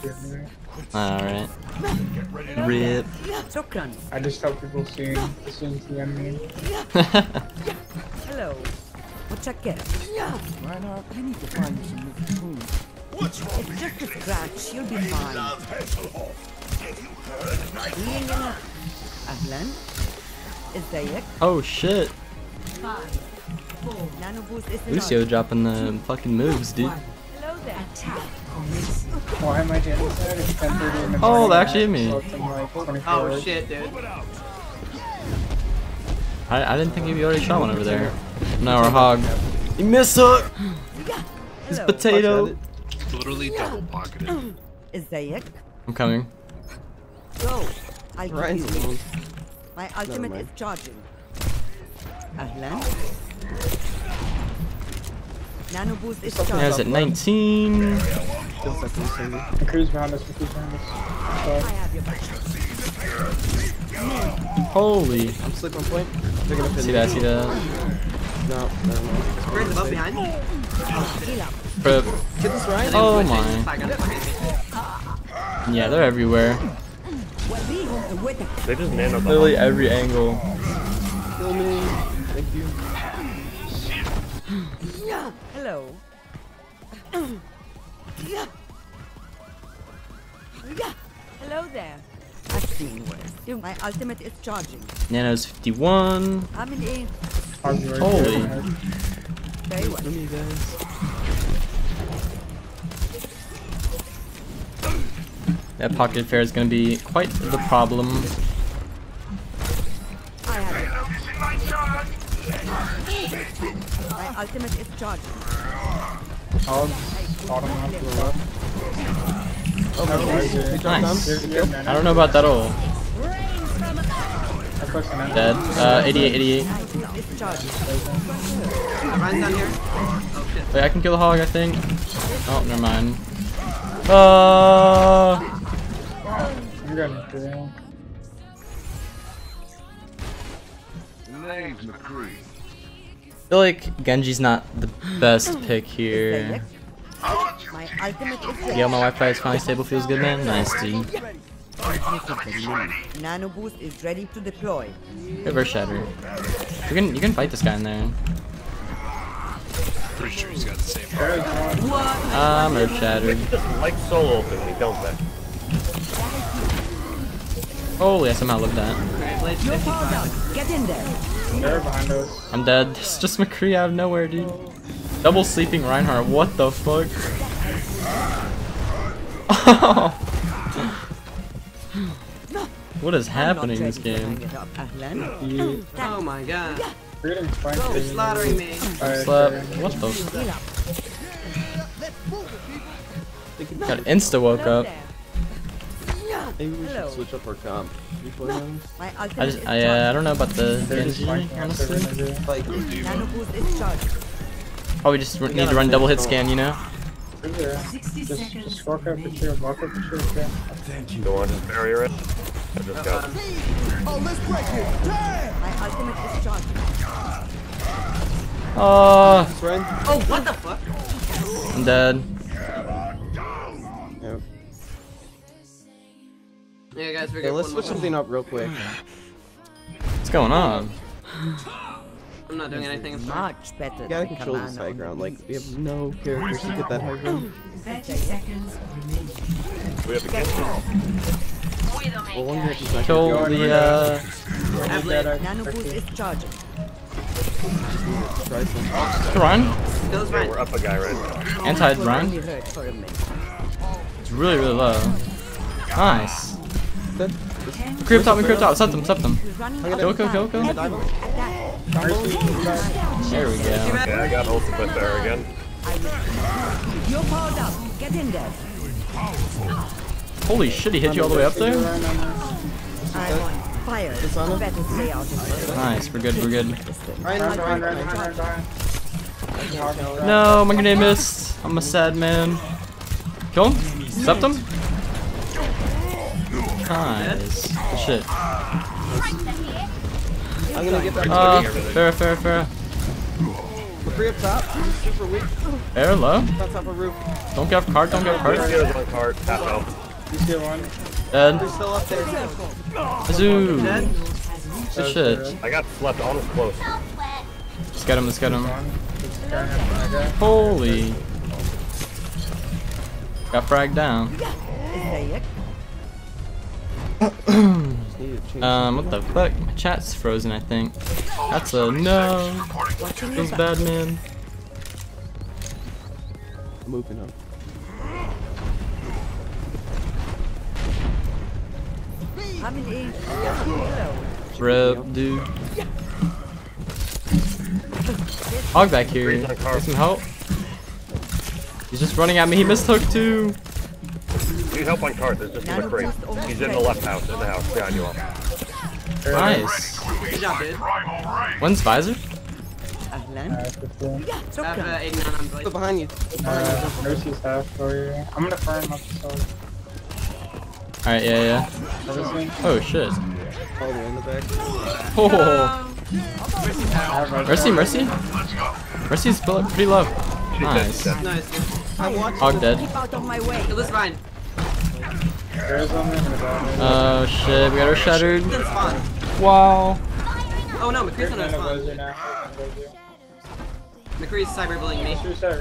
see it anyway. Alright. Rip. I just tell people soon the enemy. Hello. What's your get? Reinhardt, I need to find you some new food. It's just a scratch. You'll be fine. Ahlan. ازيك? Oh shit. Nano boost is Lucio dropping the fucking moves, dude. Hello there. Why am I doing this? It's 10:30 in the morning. Oh, that actually hit me. So it's in like 24 Oh hours. shit, dude. I didn't think you already shot one over there. No, our hog. You missed it! His potato. It's literally double pocketed. ازيك? I'm coming. Go. I'll Ryan's give you. alone. My ultimate is mind. charging. Ahlan. Nano boost is There's charging. at 19. The crew's behind us. The crew's behind us. I have your back. Holy. I'm slick on point. They're gonna See that, see that. No, never mind. Where's the boat behind? Heal up. Prep. Get this Ryan. Oh my. Yeah, they're everywhere. They just nanoed the Literally every angle. Kill me. Thank you. Hello. Hello there. I've seen worse. My ultimate is charging. Nano's 51. I'm in A. Holy. Very well. Kill me, guys. That pocket fair is going to be quite the problem. I have it. My ultimate is charging. Nice. I don't know about that ult. Dead. 88, 88. It's charging. Ryan's down here. Oh shit. Wait, I can kill the hog, I think. Oh, never mind. You're gonna fail. I feel like Genji's not the best pick here. My ultimate is ready. Yeah, my Wi-Fi is finally stable. Feels good, man. Nice, dude. Nano boost is ready to deploy. River Shatter. You can fight this guy in there. Pretty sure he's got the same. I'm Earth Shattered. Like solo openly, don't they? Holy, I somehow lived that. You're powered up. Get in there. They're behind us. I'm dead. It's just McCree out of nowhere, dude. Double sleeping Reinhardt. What the fuck? What is happening in this game? Oh my god. Greetings, fine. They're slaughtering me. Slap. What the? Got insta woke up. Maybe we should switch up our comp. My I ultimate is I don't know about the Genji, honestly. Like, Nano boost is charging. Probably just need to run double hit scan, you know? Just walk up for sure. Walk up for sure. Yeah. Don't want to barrier it. I just got it. My ultimate is charging. Ryan. Oh, what the fuck? I'm dead. Yep. Yeah, guys, we're Okay, let's one switch more. something up real quick. What's going on? I'm not doing anything. I'm sorry. Much better We gotta than control this high Kamano. ground. Like, we have no characters to get that high ground. 30 seconds remaining. We have to get Well, one hit is not Kill gonna the Nano boost is charging. try some. Ryan? Kills Yeah, Ryan. we're up a guy right now. Anti Only Ryan? hurt for a minute. It's really, really low. Nice. Good. Creep top, Stop them. He's running Go. There we go. Yeah, I got ultimate there again. You're powered up. Get in there. Holy shit, he hit you all the way up there? I'm on fire. Better stay out of it. Nice, we're good. Ryan. No, my grenade missed. I'm a sad man. Kill him? Stepped him? Nice. Good shit. I'm gonna get that. Fair. What McCree up top. He's super weak. Air low. On top of roof. Don't get card, don't get card. Lucia's on card. Half health. You see one? Dead. He's still up there. Zoo. Dead? Good shit. I got slept almost close. Let's get him, let's get him. One. Just carrying up my guy. Holy. Got fragged down. What the fuck? My chat's frozen, I think. That's a no. Feels bad, man. Moving up. Rip, dude. Hog back here. Get some help. He's just running at me. He mistook too. Need help on card. There's just a McCree. He's in the left house. In the house. Behind you all. Nice. Good job, dude. When's visor? 15. I have 89 on blade. Still behind you. Mercy's half for you. I'm gonna farm up the sword. Alright, yeah. Mercy. Oh shit. All the way in the back. Oh. I have Mercy. Mercy's pretty low. Nice. Nice, dude. I'm watching. Hog dead. Keep out of my way. It was fine. There's one in the bottom. Oh shit, we got her shattered. It's fine. Wow. Oh no, McCree's on There's his no spawn. visor now. McCree's cyberbullying me. Reset.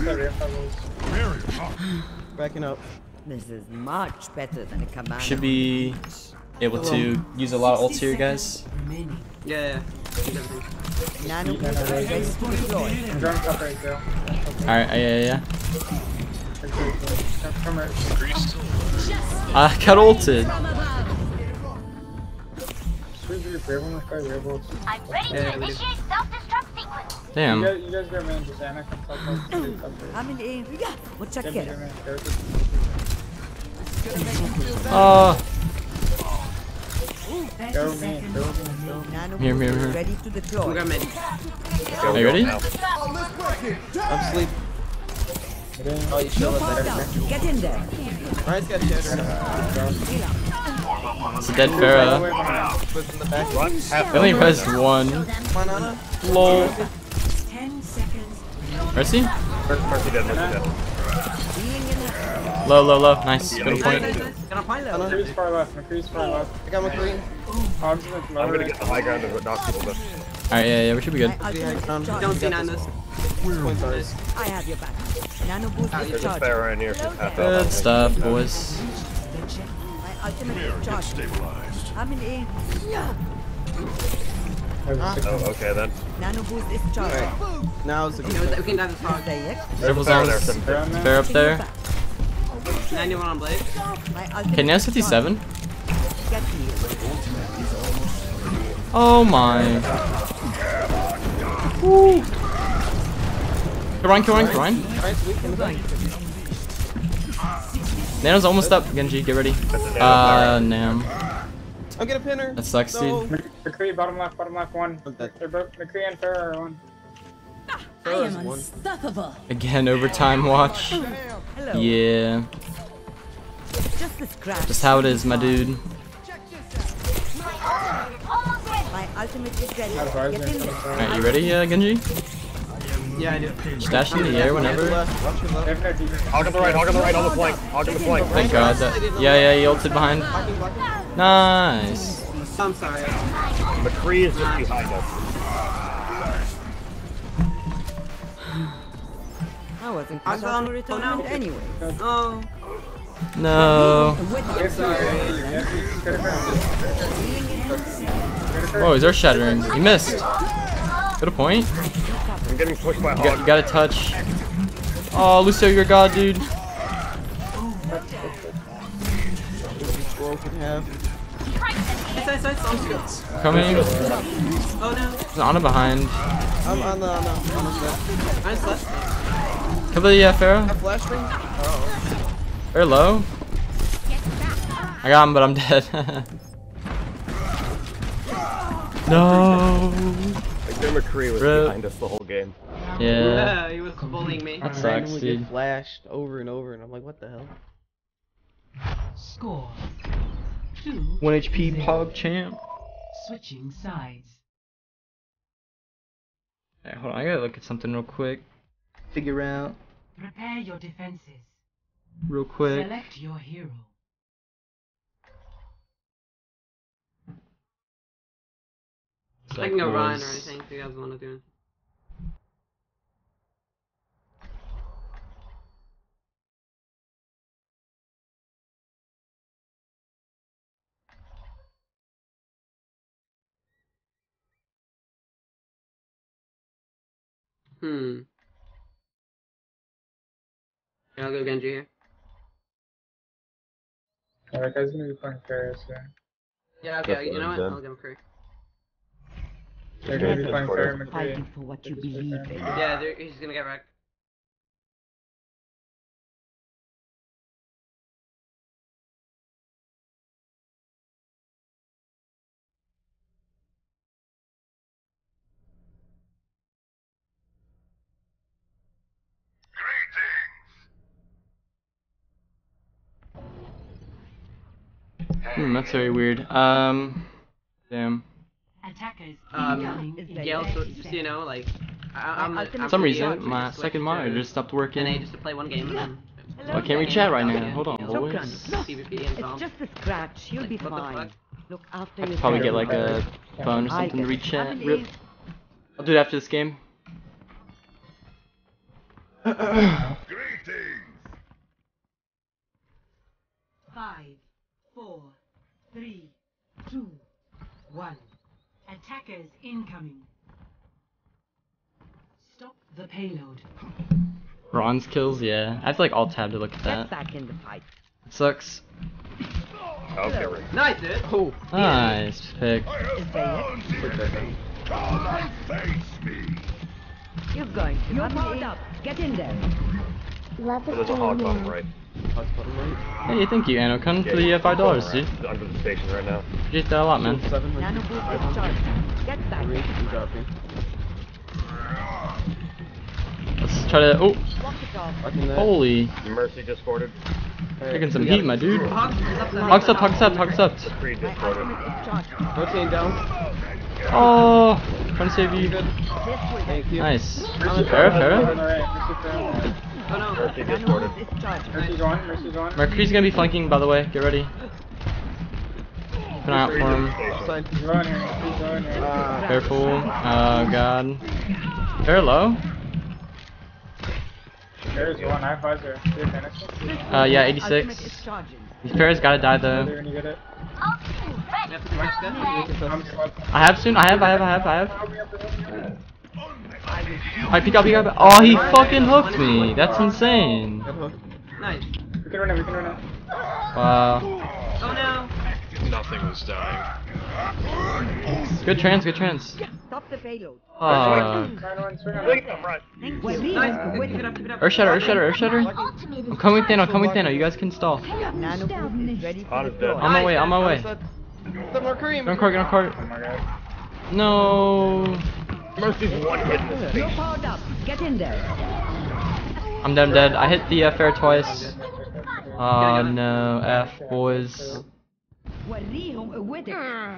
Backing up. This is much better than a command. Should be able to use a lot of ults here, guys. Remaining. Yeah. Nano ready to deploy. I'm drawing top right, Gale. Alright, yeah. Come here. I got ulted. Sweet, you're brave one with five rebels. I'm ready to initiate self-destruct sequence. Damn. You guys go main, just Anna comes up. I'm in aim. What's that get? Oh. Go main, go. Nano Here. ready to We deploy. got mid. Are you ready? I'm asleep. Oh, you should let that. Down. Get in there. Ryan's got shattered. It's a dead Pharah. Puts in the back. Run. Half They only health. res one. Come on, Anna. Lol. 10 seconds. Mercy? Mercy dead. Low. Nice. Good Nice, point. nice. Got a point low. McCree's far left. I got McCree. Hogs with I'm lower. gonna get the high ground and knock people down. Alright, yeah, we should be good. My ultimate is Don't charged. see none of this. Points ours. I have your back. Nano boost There's is a charged. spare right near. She's half Good health. stuff, boys. My ultimate is charged. I'm in aim. Oh, okay then. Nano boost is charged. Now is the We can dive this far. Triple Spare zones. there. Fair up there. 91 on blade. My Okay, ultimate now is 57. charged. Get me. Oh my. Woo. Kill Ryan. Ryan's weak in the back. Nano's almost up. Genji, get ready. Nam. I'm gonna pin her. That sucks, No. dude. McCree, bottom left, one. They're both McCree and Farrah are one. Farrah's one. Unstoppable. Again, overtime watch. Hello. Yeah. Just a scratch. Just how it is, my dude. My ultimate is ready. Have Get in visor. there. Alright, you ready, Genji? Yeah, I do. Stash in the air Watch your whenever. left. Watch your They left. have no defense. Hog on the right, on the flank. Hog on the flank. Thank God that. Yeah, he ulted behind. Blocking. Nice. I'm sorry. McCree is just behind us. I wasn't I'm cut out down. for Oh, retirement no. anyway. Oh. No. I'm sorry. Whoa, he's earth shattering. He missed. Good a point. I'm getting pushed by You Hog. got a touch. Oh, Lucio, you're a god, dude. Squirrel can have. Nice. I'm good. Coming. Oh no. There's Ana behind. I'm on the side. I slept. Kill the Pharah. Got flash ring. Very low. I got him, but I'm dead. No. Like their McCree was Rip. behind us the whole game. Yeah. He was bullying me. That sucks, Randomly dude. get flashed over and over, and I'm like, what the hell? Score. 2. 1 HP Pog champ. Switching sides. Alright, hold on, I gotta look at something real quick. Figure out Prepare your defenses. real quick. Select your hero. I can go Ryan or Cycles. anything if you guys want to do it. Yeah, I'll go Genji here. That guy's gonna be playing Ferris soon. Yeah, okay, That's you know what what? I'm I'll give him Kree. They're gonna be playing Ferris Fighting McCree. for what you believe in. Yeah, he's gonna get wrecked. That's very weird. Damn. Attackers Gale, so, just so you know, like, I'm For some pretty reason, my switched second monitor just stopped working. And just to play one game and then. Oh, I can't reach chat right now. Hold on, boys. PvP and It's just a scratch. You'll be What the fine. fuck? Look after I could yourself. probably get like a phone or something to reach chat. Rip. I'll do it after this game. 5, 4, 3, 2, 1. Attackers incoming. Stop the payload. Bronze kills, yeah. I have to like alt tab to look at Get that. back in the fight. It sucks. Okay, right. Nice, dude! Oh, Nice pick. Is there You're going to powered up. Get in there. There's a hog bottom right. Hey, thank you, Anokun, for the $5, dude. He's under the station right now. Appreciate that a lot, man. 7 Nano boost is charged. Get back. dropping. Let's try to. Oh, Walk it off. holy! Mercy discorded. Taking some heat, my dude. Hogs is up there. Hogs up, hogs up, hogs up. Creed My discorded. ultimate is charged. Rotating down. Oh, trying to save you. This way. Thank you. Nice. Mercy Farrah, on the Farrah. right. Mercy Farrah. Oh no. Mercy Nano discorded. boost is charged. Mercy's on. Mercy's on. Mercury's gonna be flanking, by the way. Get ready. Keep an eye out for him. Side. He's on here. He's on here. Careful. Oh god. Very low. There's one. I have visor. Do you finish it? Yeah, Ultimate 86. is charging. Farrah's gotta die though. When you get it. Mark's good. I'm swept. I have soon. I have. Alright, peek out. Oh, he fucking hooked me. That's insane. Nice. We can run it. We can run it. Wow. Oh no. Nothing was dying. Good trans. Stop the payload. Fuck. Run one. Swing on Look it. at them, right. Thank Nice. you. Keep it up, keep it up. Earthshatter. I'm coming with Thano. You guys can stall. Nano boost is ready for Hot is dead. deploy. On my way. The Mercury. Get on court. Oh my god. No. Mercy's one hit this You're station. powered up. Get in there. I'm dead. I hit the Farrah twice. Oh no. F, boys. وريهم قوتك.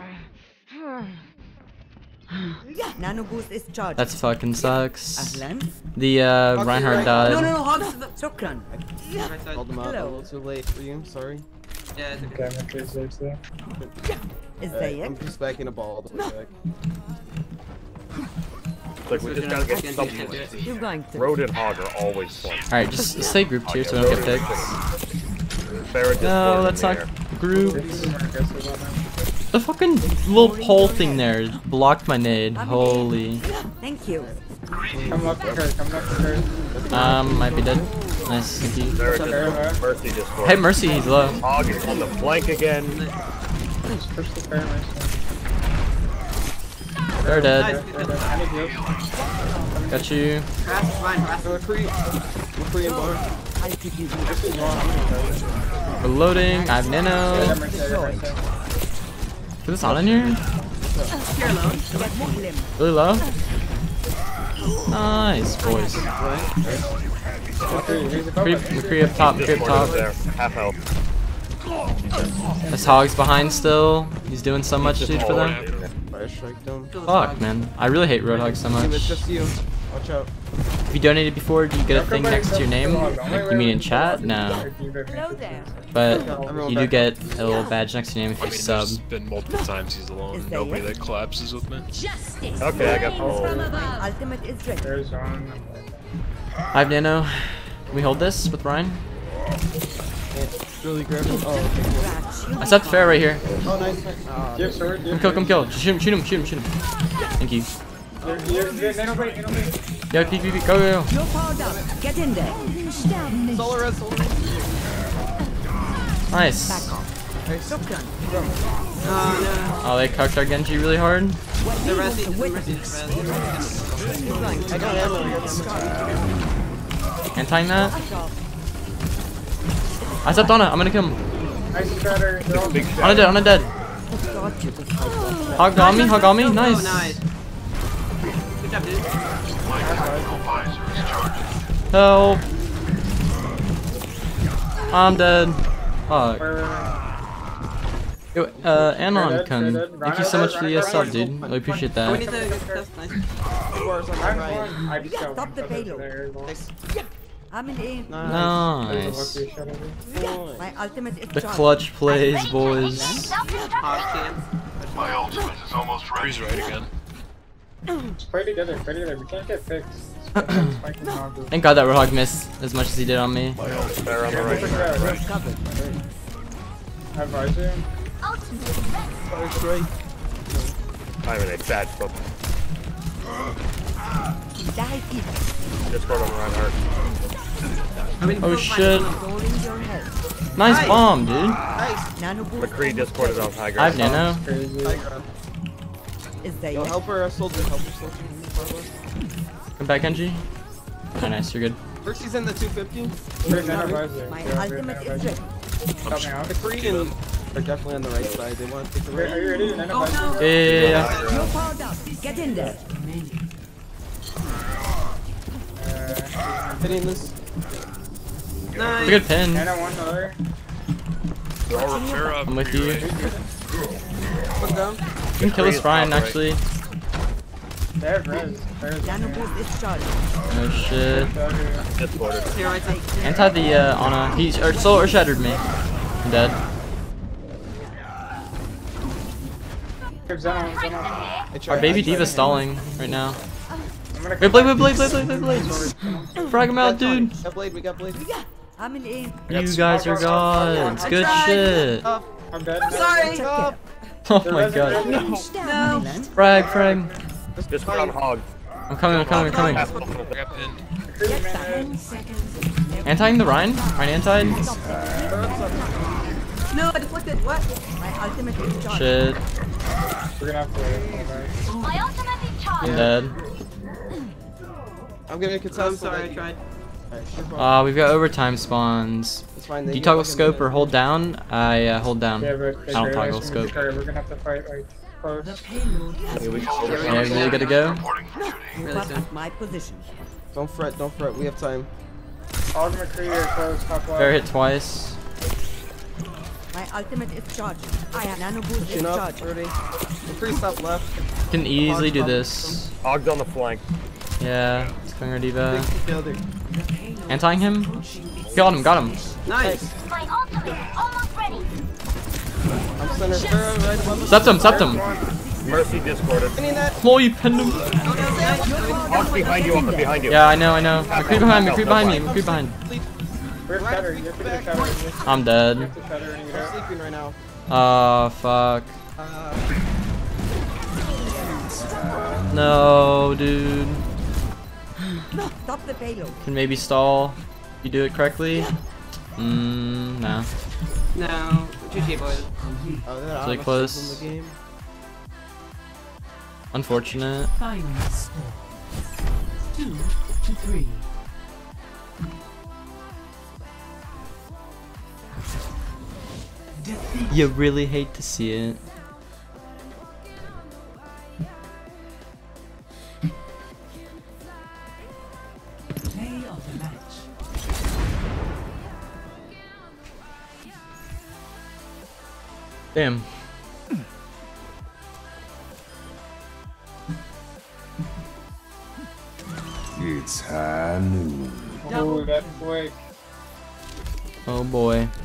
Nano boost is charged. That fucking sucks. أهلاً. The Reinhardt died. No, Hogs is up. شكرا. Right side. Called him out a Hello. little too late for you. Sorry. Yeah, it's okay. Okay, Mercy's there. ازيك؟ I'm just back in a ball. I'll be back. It's like we just gotta get something. You're going to. Road and hog are always fun. Alright, just stay grouped here so we don't get picked. Farrah No, discorded that's in not the air. group. This is more aggressive on them. The fucking little pole thing there blocked my nade. Holy. Thank you. Come left to her. Come left to her. Might be dead. Nice, thank you. Farrah Farrah. discorded. Mercy discorded. Hey, Mercy, he's low. Hog is on the flank again. Just push the Farrah Mercy. They're dead. I need heals. Got you. Harass is fine, harass is Mercury and bar. This is wrong. Reloading. I have Yeah, nano. Mercy, Mercy. Is this on in here? You're alone. Really low? Nice, boys. McCree up top, McCree up top. There. Half health. This Hog's behind still. He's doing so much, dude, for them. airstrike them. Fuck, man. I really hate Roadhog so Team, it's much. just you. Watch out. If you donated before, do you get a thing next to your name? Like, you mean in chat? No. Hello there. But you do get a little badge next to your name if I you mean, sub. there's been multiple times he's alone. Nobody that collapses with me. Okay, I got My ultimate is ready. There's one. I have Nano. Can we hold this with Ryan? Really grab him. Oh, okay, cool. I stepped fair right here. Oh, nice. Give sword. Come kill. Just shoot him. Thank you. Nano bait. Yo, peek. Go. You're powered up. Get in there. Solar res. Nice. Back off. Shotgun. Oh, they cucked our Genji really hard. The resi. I got ammo. Anti that. I stepped on it. I'm gonna kill him. Nice shatter. On a dead. Hog on me. Nice. Oh, nice. Good job, dude. Help. I'm dead. Fuck. Yo, Anon, thank you so much for the sub, dude. Really appreciate We that. need to test. Nice. I just got Stop the payload. I'm in aim. Nice. My ultimate is The charged. clutch plays, boys. Hog cam. My ultimate is almost ready. He's right again. Play together. We can't get fixed. Thank God that Roadhog missed as much as he did on me. They're on the right. Have Visor. I'm in a bad spot. Discord on the right heart. Oh shit. Nice bomb, dude. McCree discorded on high I have ground. Nano. Is there Yo, yet? help her, soldier. Come back, Genji. Oh, nice, you're good. First he's in the 250. Where's Nano Visor? My ultimate is ready. Help me out. McCree and are definitely on the right side. They want to take the Are you ready? Nano Visor. Yeah. You're powered up. Get in there. Hitting this. It's a good pin. Nano one other. I'm with you. Put down. You can kill this Ryan, actually. They have res. Nano boost is charged. Oh shit. Discorded. Here, right side. Anti the Ana. He solar shattered me. I'm dead. Our baby Diva's stalling right now. Wait, blade. Frag him out, dude. We got blade. I'm in aim. You guys are gods. Good shit. I'm dead. Sorry. Oh my god. No. Frag. Discord on hog. I'm coming. I got pinned. Anti-ing the Ryan? Ryan anti? No, I deflected. What? My ultimate is charged. Shit. We're gonna have to wait. My ultimate is charged. I'm dead. I'm gonna contest. I'm sorry, I tried. We've got overtime spawns. It's fine. Do you toggle scope or hold down? I hold down. Yeah, but I don't toggle scope. We're gonna have to fight like close. Yeah, really good to go? Really soon. My position. Don't fret. We have time. All of McCree are close, top left. Fair hit twice. My ultimate is charged. I have nano boost is Chin up. charged. Ready. McCree stop left. Can easily do this. Hog's on the flank. Yeah, it's going our diva. Together. Anti-ing him? Got him. Nice. My ultimate is almost ready. I'm center. Right above us. Stepped him. Mercy discorded. Oh, you pinned him. Hog's behind you, behind you. Yeah, I know. McCree behind me. McCree behind. Where's Shatter? You have to get Shatter. I'm dead. Shatter and you get I'm out. sleeping right now. Oh, fuck. No, dude. Stop the payload. Can maybe stall. You do it correctly? No. No. GG, boys. Oh, It's really close. In the game. Unfortunate. Final score 2-3. Defeat. You really hate to see it. Play of the match. Damn. Oh, that quick. Oh boy.